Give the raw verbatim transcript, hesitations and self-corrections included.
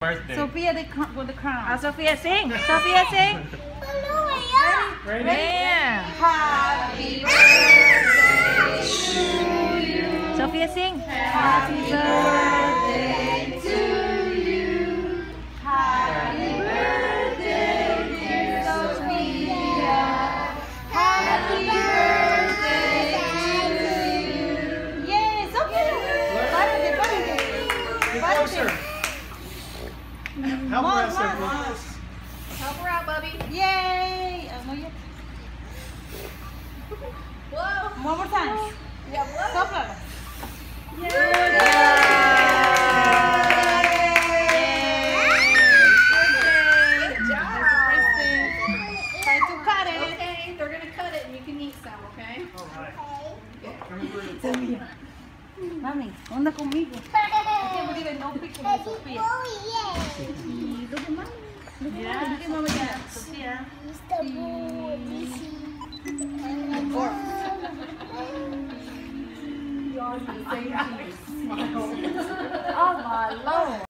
Birthday. Sophia the, cr- with the crown. Uh, Sophia, sing. Sophia, sing. Ready? Yeah. Happy birthday to you. Sophia, sing. Happy birthday to you. Happy birthday, dear Sophia. Happy birthday to you. Yay, Sophia. Párate, párate. Get closer. Help her More, out, more. Sophie. Help her out, Bubby. Yay. Oh, no, yet. Whoa. One more time. Yeah, whoa. Sopla. Good job. Try to cut it. Okay, they're gonna cut it and you can eat some, okay? All right. Okay. Remember, Mami, onda conmigo. I can't believe it, no picture of Sophia. Y look at mommy. Look at mommy. Look at mommy. Yeah, Sophia. Oh my Lord.